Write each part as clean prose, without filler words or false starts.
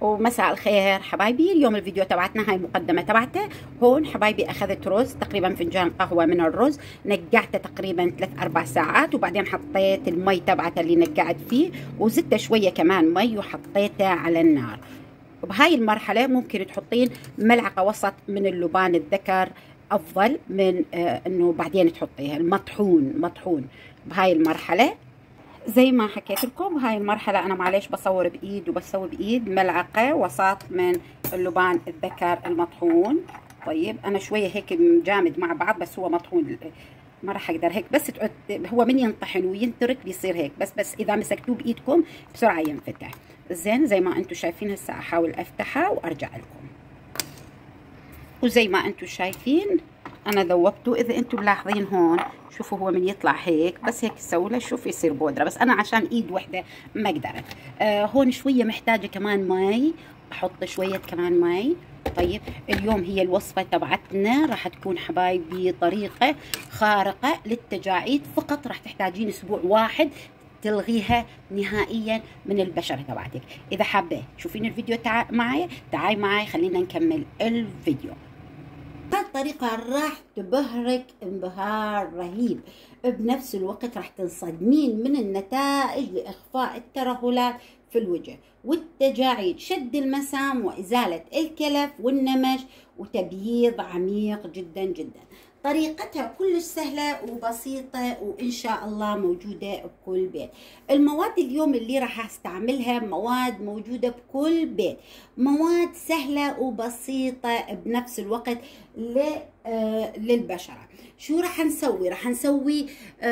ومساء الخير حبايبي. اليوم الفيديو تبعتنا هاي المقدمة تبعته. هون حبايبي اخذت رز، تقريبا فنجان قهوة من الرز، نقعته تقريبا 3-4 ساعات، وبعدين حطيت المي تبعته اللي نقعت فيه وزدت شوية كمان مي وحطيته على النار. وبهاي المرحلة ممكن تحطين ملعقة وسط من اللبان الذكر، افضل من انه بعدين تحطيها المطحون بهاي المرحلة. زي ما حكيت لكم هاي المرحلة أنا معلش بصور بإيد وبسوي بإيد ملعقة وسط من اللبان الذكر المطحون. طيب أنا شوية هيك جامد مع بعض، بس هو مطحون، ما راح أقدر هيك، بس هو من ينطحن وينترك بيصير هيك، بس إذا مسكتوه بإيدكم بسرعة ينفتح. زين زي ما أنتم شايفين. هسه أحاول أفتحها وأرجع لكم. وزي ما أنتم شايفين أنا ذوبته. إذا أنتم ملاحظين هون شوفوا هو من يطلع هيك، بس هيك تسوي له شوف يصير بودرة، بس أنا عشان إيد وحدة ما قدرت. هون شوية محتاجة كمان مي، أحط شوية كمان مي. طيب اليوم هي الوصفة تبعتنا راح تكون حبايبي طريقة خارقة للتجاعيد، فقط راح تحتاجين أسبوع واحد تلغيها نهائيا من البشرة تبعتك. إذا حابة شوفين الفيديو تعاي معي خلينا نكمل الفيديو. هالطريقة راح تبهرك انبهار رهيب، بنفس الوقت راح تنصدمين من النتائج لإخفاء الترهلات في الوجه والتجاعيد، شد المسام وإزالة الكلف والنمش وتبييض عميق جدا جدا. طريقتها كلش سهلة وبسيطة، وإن شاء الله موجودة بكل بيت. المواد اليوم اللي راح استعملها مواد موجودة بكل بيت، مواد سهلة وبسيطة بنفس الوقت للبشرة. شو راح نسوي؟ راح نسوي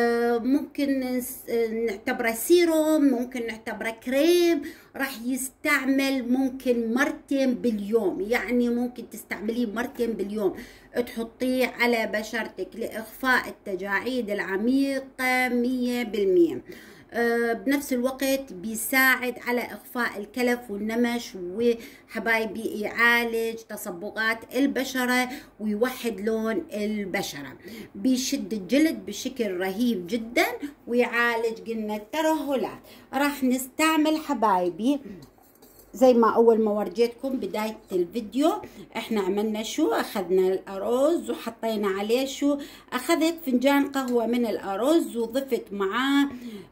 ممكن نعتبره سيروم، ممكن نعتبره كريم، راح يستعمل ممكن مرتين باليوم، يعني ممكن تستعمليه مرتين باليوم، تحطيه على بشرتك لإخفاء التجاعيد العميقة 100%. بنفس الوقت بيساعد على إخفاء الكلف والنمش، وحبايبي يعالج تصبغات البشرة ويوحد لون البشرة، بيشد الجلد بشكل رهيب جدا ويعالج قلنا الترهلات. راح نستعمل حبايبي زي ما اول ما ورجيتكم بداية الفيديو احنا عملنا شو، اخذنا الارز وحطينا عليه شو، اخذت فنجان قهوة من الارز وضفت معاه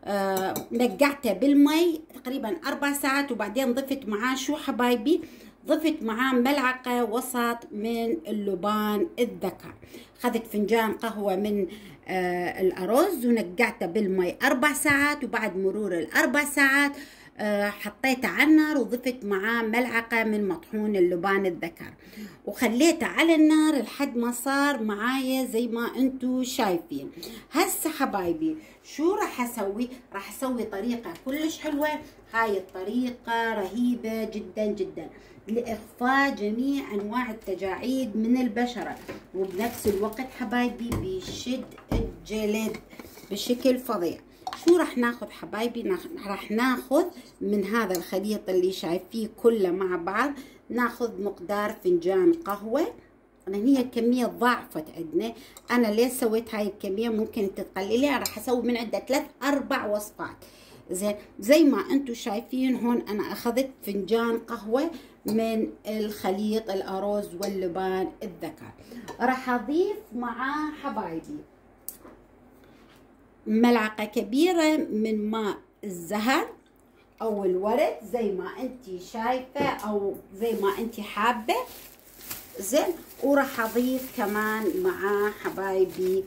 نقعته بالمي تقريبا 4 ساعات، وبعدين ضفت معاه شو حبايبي، ضفت معاه ملعقة وسط من اللبان الذكر. اخذت فنجان قهوة من الارز ونقعته بالمي 4 ساعات، وبعد مرور ال4 ساعات حطيته على النار وضفت معاه ملعقة من مطحون اللبان الذكر، وخليته على النار لحد ما صار معايا زي ما انتو شايفين. هسه حبايبي شو راح اسوي؟ راح اسوي طريقة كلش حلوة. هاي الطريقة رهيبة جدا جدا لإخفاء جميع أنواع التجاعيد من البشرة، وبنفس الوقت حبايبي بيشد الجلد بشكل فظيع. شو راح ناخذ حبايبي؟ راح ناخذ من هذا الخليط اللي شايفيه كله مع بعض، ناخذ مقدار فنجان قهوة. أنا هي الكمية ضعفت عندنا، أنا ليه سويت هاي الكمية؟ ممكن تقلليها، راح أسوي من عدة 3-4 وصفات. زين زي ما أنتم شايفين هون أنا أخذت فنجان قهوة من الخليط الأرز واللبان الذكر. راح أضيف معاه حبايبي ملعقة كبيرة من ماء الزهر أو الورد زي ما أنتي شايفة أو زي ما أنتي حابة. زين وراح أضيف كمان معاه حبايبي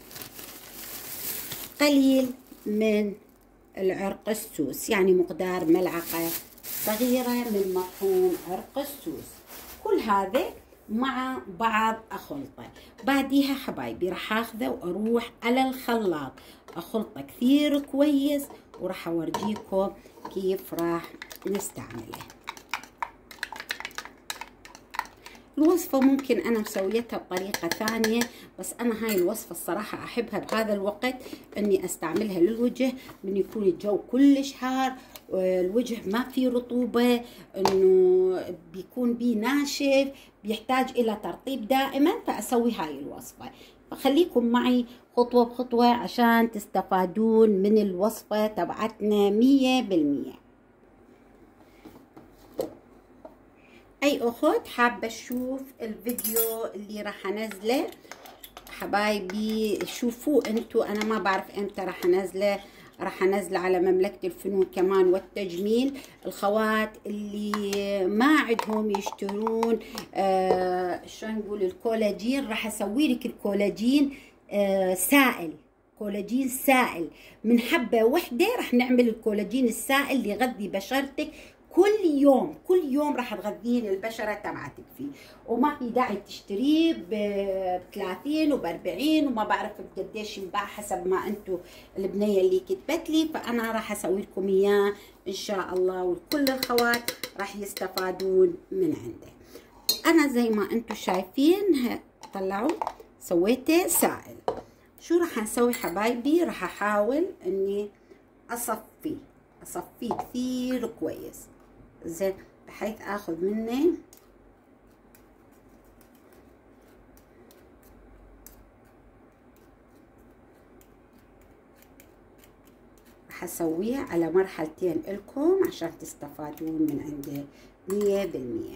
قليل من العرق السوس، يعني مقدار ملعقة صغيرة من مطحون عرق السوس. كل هذا مع بعض أخلطه. بعديها حبايبي راح اخذه واروح على الخلاط اخلطه كثير كويس، وراح اورجيكم كيف راح نستعمله. الوصفة ممكن أنا مسويتها بطريقة ثانية، بس أنا هاي الوصفة الصراحة أحبها بهذا الوقت إني أستعملها للوجه، من يكون الجو كلش حار، الوجه ما فيه رطوبة، إنه بيكون بيه ناشف، بيحتاج إلى ترطيب دائما، فأسوي هاي الوصفة. فخليكم معي خطوة بخطوة عشان تستفادون من الوصفة تبعتنا 100%. اي اخت حابه تشوف الفيديو اللي راح انزله حبايبي شوفوه انتو، انا ما بعرف امتى راح انزله. راح انزله على مملكة الفنون كمان والتجميل. الخوات اللي ما عندهم يشترون شلون نقول الكولاجين، راح اسوي لك الكولاجين سائل. كولاجين سائل من حبة وحدة، راح نعمل الكولاجين السائل اللي يغذي بشرتك كل يوم. كل يوم راح تغذين البشرة تبعتك فيه، وما في داعي تشتريه ب 30 وب 40 وما بعرف بقديش ينباع حسب ما انتم البنية اللي كتبت لي. فانا راح اسوي لكم اياه ان شاء الله، وكل الخوات راح يستفادون من عنده. انا زي ما انتم شايفين طلعوا سويته سائل. شو راح نسوي حبايبي؟ راح احاول اني اصفيه كثير كويس زين، بحيث اخذ منه راح اسويه على مرحلتين لكم عشان تستفادون من عنده 100%.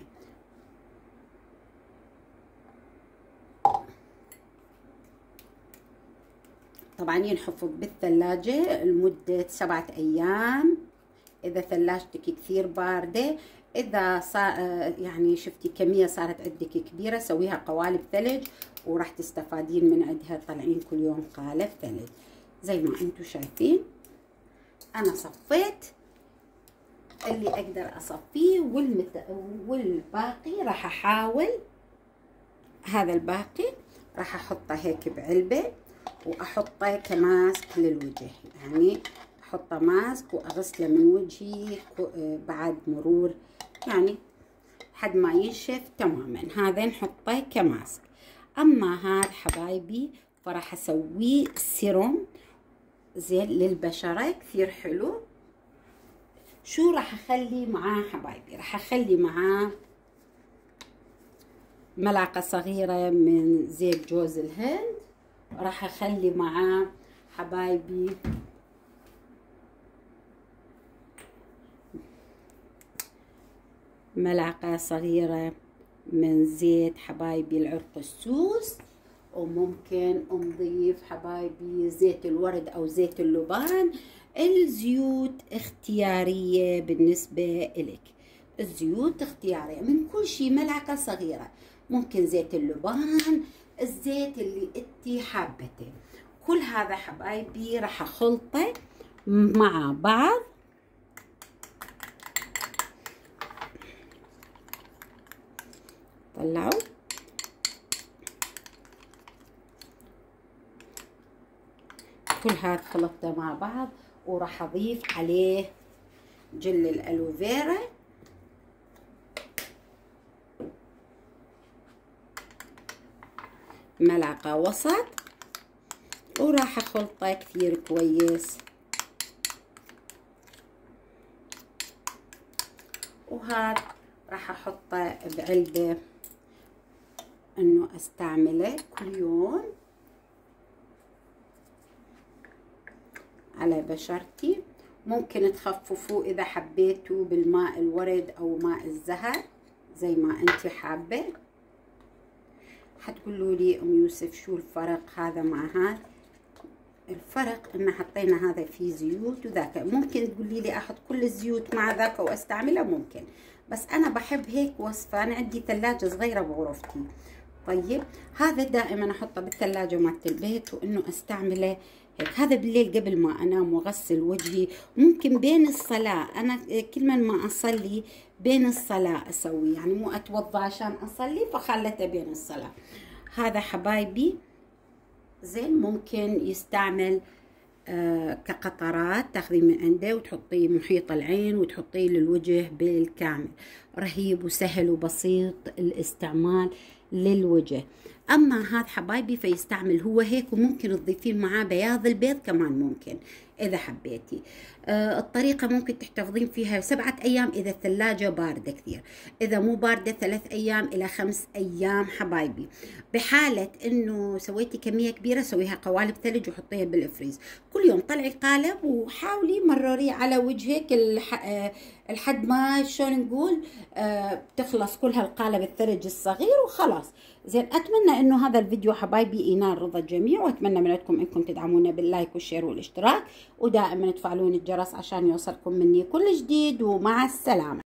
طبعا ينحفظ بالثلاجة لمدة 7 أيام إذا ثلاجتك كثير باردة. إذا يعني شفتي كمية صارت عندك كبيرة، سويها قوالب ثلج وراح تستفادين من عندها. طلعين كل يوم قالب ثلج زي ما انتم شايفين. أنا صفيت اللي أقدر أصفيه، والباقي راح أحاول هذا الباقي راح أحطه هيك بعلبة واحطه كماسك للوجه، يعني احطه ماسك واغسله من وجهي بعد مرور يعني حد ما ينشف تماما. هذا نحطه كماسك. اما هذا حبايبي فراح اسويه سيروم زين للبشره كثير حلو. شو راح اخلي معاه حبايبي؟ راح اخلي معاه ملعقه صغيره من زيت جوز الهند، راح اخلي معاه حبايبي ملعقة صغيرة من زيت حبايبي العرق السوس، وممكن نضيف حبايبي زيت الورد او زيت اللبان. الزيوت اختيارية بالنسبة إلك، الزيوت اختيارية من كل شيء ملعقة صغيرة. ممكن زيت اللبان، الزيت اللي انتي حابته. كل هذا حبايبي راح اخلطه مع بعض. طلعوا كل هذا خلطته مع بعض، وراح اضيف عليه جل الالوفيرا ملعقة وسط، وراح اخلطه كثير كويس. وهذا راح احطه بعلبة انه استعمله كل يوم على بشرتي. ممكن تخففوه اذا حبيتوا بالماء الورد او ماء الزهر زي ما انت حابة. حتقولوا لي ام يوسف شو الفرق هذا مع هذا؟ الفرق ان حطينا هذا فيه زيوت وذاك. ممكن تقولي لي احط كل الزيوت مع ذاك واستعمله، ممكن، بس انا بحب هيك وصفة. انا عندي ثلاجة صغيرة بغرفتي. طيب هذا دائما احطه بالثلاجة مالت البيت وانه استعمله هيك. هذا بالليل قبل ما انام واغسل وجهي. ممكن بين الصلاة، انا كل ما اصلي بين الصلاة اسوي، يعني مو اتوضى عشان اصلي فخلته بين الصلاة. هذا حبايبي زين ممكن يستعمل كقطرات، تاخذيه من عنده وتحطيه محيط العين وتحطيه للوجه بالكامل. رهيب وسهل وبسيط الاستعمال للوجه. اما هذا حبايبي فيستعمل هو هيك، وممكن تضيفين معاه بياض البيض كمان ممكن اذا حبيتي. الطريقة ممكن تحتفظين فيها 7 ايام اذا الثلاجة باردة كثير، اذا مو باردة 3 ايام الى 5 ايام حبايبي. بحالة انه سويتي كمية كبيرة سويها قوالب ثلج وحطيها بالفريز. كل يوم طلعي قالب وحاولي مرريه على وجهك لحد ما شلون نقول بتخلص كل هالقالب الثلج الصغير وخلاص. زين، اتمنى انه هذا الفيديو حبايبي ينال رضا الجميع، واتمنى منكم انكم تدعمونا باللايك والشير والاشتراك، ودائما تفعلون الجرس عشان يوصلكم مني كل جديد. ومع السلامة.